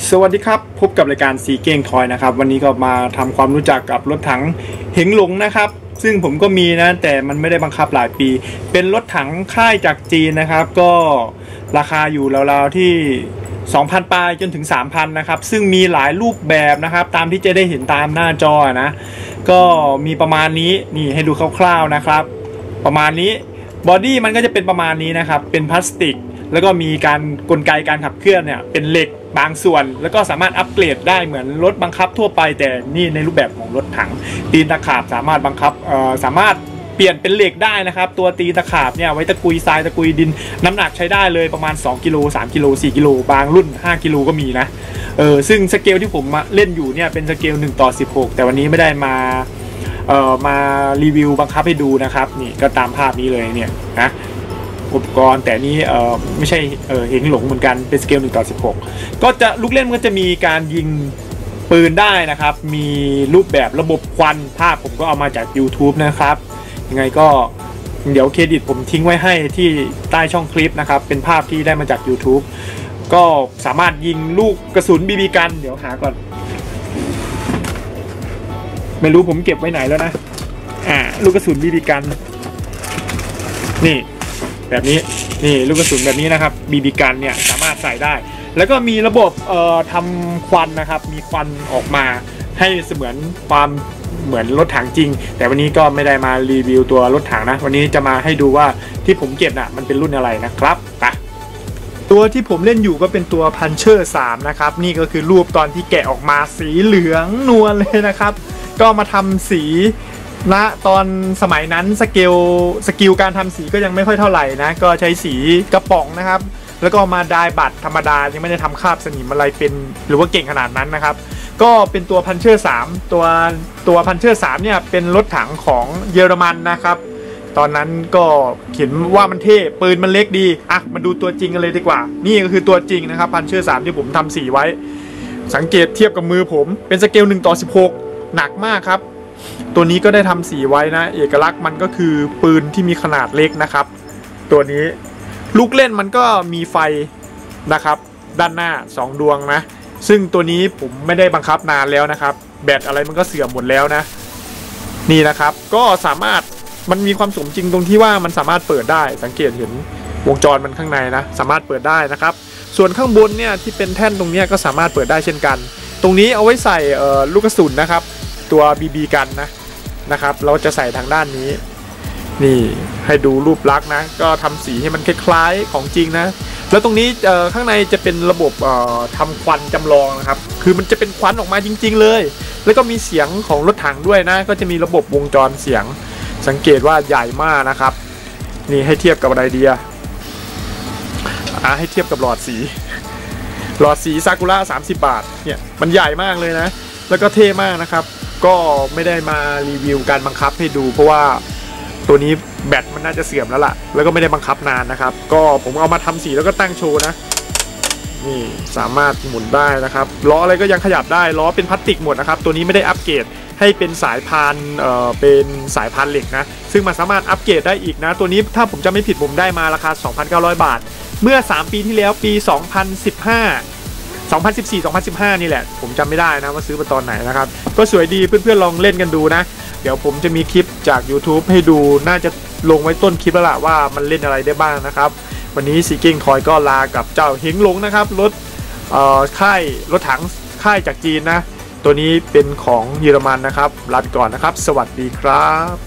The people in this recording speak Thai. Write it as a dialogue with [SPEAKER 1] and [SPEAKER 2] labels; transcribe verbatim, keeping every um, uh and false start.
[SPEAKER 1] สวัสดีครับพบกับรายการสีเก้งทอยนะครับวันนี้ก็มาทำความรู้จักกับรถถังเหงหลงนะครับซึ่งผมก็มีนะแต่มันไม่ได้บังคับหลายปีเป็นรถถังค่ายจากจีนนะครับก็ราคาอยู่ราวๆที่ สองพัน ปลายจนถึง สามพัน นะครับซึ่งมีหลายรูปแบบนะครับตามที่จะได้เห็นตามหน้าจอนะก็มีประมาณนี้นี่ให้ดูคร่าวๆนะครับประมาณนี้บอดี้มันก็จะเป็นประมาณนี้นะครับเป็นพลาสติกแล้วก็มีการกลไกการขับเคลื่อนเนี่ยเป็นเหล็กบางส่วนแล้วก็สามารถอัปเกรดได้เหมือนรถบังคับทั่วไปแต่นี่ในรูปแบบของรถถังตีนตะขาบสามารถบังคับเอ่อสามารถเปลี่ยนเป็นเหล็กได้นะครับตัวตีนตะขาบเนี่ยไว้ตะกุยทรายตะกุยดินน้ำหนักใช้ได้เลยประมาณสองกิโลสามกิโลสี่กิโลบางรุ่นห้ากิโลก็มีนะเออซึ่งสเกลที่ผมเล่นอยู่เนี่ยเป็นสเกลหนึ่งต่อสิบหกแต่วันนี้ไม่ได้มาเอ่อมารีวิวบังคับให้ดูนะครับนี่ก็ตามภาพนี้เลยเนี่ยนะอุปกรณ์แต่นี้เออไม่ใช่เออเหงหลงเหมือนกันเป็นสเกลหนึ่งต่อสิบหกก็จะลูกเล่นมันก็จะมีการยิงปืนได้นะครับมีรูปแบบระบบควันภาพผมก็เอามาจาก YouTube นะครับยังไงก็เดี๋ยวเครดิตผมทิ้งไว้ให้ที่ใต้ช่องคลิปนะครับเป็นภาพที่ได้มาจาก YouTube ก็สามารถยิงลูกกระสุน บี บี กันเดี๋ยวหาก่อนไม่รู้ผมเก็บไว้ไหนแล้วนะอ่าลูกกระสุน บี บี กันนี่แบบนี้นี่ลูกกระสุนแบบนี้นะครับ บี บี กันเนี่ยสามารถใส่ได้แล้วก็มีระบบเอ่อทำควันนะครับมีควันออกมาให้เสมือนความเหมือนรถถังจริงแต่วันนี้ก็ไม่ได้มารีวิวตัวรถถังนะวันนี้จะมาให้ดูว่าที่ผมเก็บน่ะมันเป็นรุ่นอะไรนะครับไปตัวที่ผมเล่นอยู่ก็เป็นตัว Puncher สามนะครับนี่ก็คือรูปตอนที่แกะออกมาสีเหลืองนวลเลยนะครับก็มาทำสีณตอนสมัยนั้นสเกลสกิลการทำสีก็ยังไม่ค่อยเท่าไหร่นะก็ใช้สีกระป๋องนะครับแล้วก็มาดายบัตรธรรมดายังไม่ได้ทำคราบสนิมอะไรเป็นหรือว่าเก่งขนาดนั้นนะครับก็เป็นตัว Puncher สามตัวตัว Puncher สามเนี่ยเป็นรถถังของเยอรมันนะครับตอนนั้นก็เห็นว่ามันเท่ปืนมันเล็กดีอ่ะมาดูตัวจริงกันเลยดีกว่านี่ก็คือตัวจริงนะครับ Puncher สามที่ผมทำสีไว้สังเกตเทียบกับมือผมเป็นสเกลหนึ่งต่อสิบหกหนักมากครับตัวนี้ก็ได้ทำสีไว้นะเอกลักษณ์มันก็คือปืนที่มีขนาดเล็กนะครับตัวนี้ลูกเล่นมันก็มีไฟนะครับด้านหน้าสองดวงนะซึ่งตัวนี้ผมไม่ได้บังคับนานแล้วนะครับแบตอะไรมันก็เสื่อมหมดแล้วนะนี่นะครับก็สามารถมันมีความสมจริงตรงที่ว่ามันสามารถเปิดได้สังเกตเห็นวงจรมันข้างในนะสามารถเปิดได้นะครับส่วนข้างบนเนี่ยที่เป็นแท่นตรงนี้ก็สามารถเปิดได้เช่นกันตรงนี้เอาไว้ใส่ลูกกระสุนนะครับตัว บี บี กันนะนะครับเราจะใส่ทางด้านนี้นี่ให้ดูรูปลักษณ์นะก็ทำสีให้มันคล้ายๆของจริงนะแล้วตรงนี้ข้างในจะเป็นระบบทำควันจำลองนะครับคือมันจะเป็นควันออกมาจริงๆเลยแล้วก็มีเสียงของรถถังด้วยนะก็จะมีระบบวงจรเสียงสังเกตว่าใหญ่มากนะครับนี่ให้เทียบกับอะไรดีอะอ่ะให้เทียบกับหลอดสีหลอดสีซากุระสามสิบบาทเนี่ยมันใหญ่มากเลยนะแล้วก็เท่มากนะครับก็ไม่ได้มารีวิวการบังคับให้ดูเพราะว่าตัวนี้แบตมันน่าจะเสื่อมแล้วล่ะแล้วก็ไม่ได้บังคับนานนะครับก็ผมเอามาทำสีแล้วก็ตั้งโชว์นะนี่สามารถหมุนได้นะครับล้ออะไรก็ยังขยับได้ล้อเป็นพลาสติกหมดนะครับตัวนี้ไม่ได้อัปเกรดให้เป็นสายพานเอ่อเป็นสายพานเหล็กนะซึ่งมันสามารถอัปเกรดได้อีกนะตัวนี้ถ้าผมจำไม่ผิดผมได้มาราคา สองพันเก้าร้อย บาทเมื่อสามปีที่แล้วปีสองพันสิบห้าสองพันสิบสี่ สองพันสิบห้านี่แหละผมจำไม่ได้นะว่าซื้อมาตอนไหนนะครับก็สวยดีเพื่อนๆลองเล่นกันดูนะเดี๋ยวผมจะมีคลิปจาก YouTube ให้ดูน่าจะลงไว้ต้นคลิปแล้วล่ะว่ามันเล่นอะไรได้บ้างนะครับวันนี้สีเก้งทอยก็ลากับเจ้าเหงหลงนะครับรถเอ่อค่ายรถถังค่ายจากจีนนะตัวนี้เป็นของเยอรมันนะครับลาไปก่อนนะครับสวัสดีครับ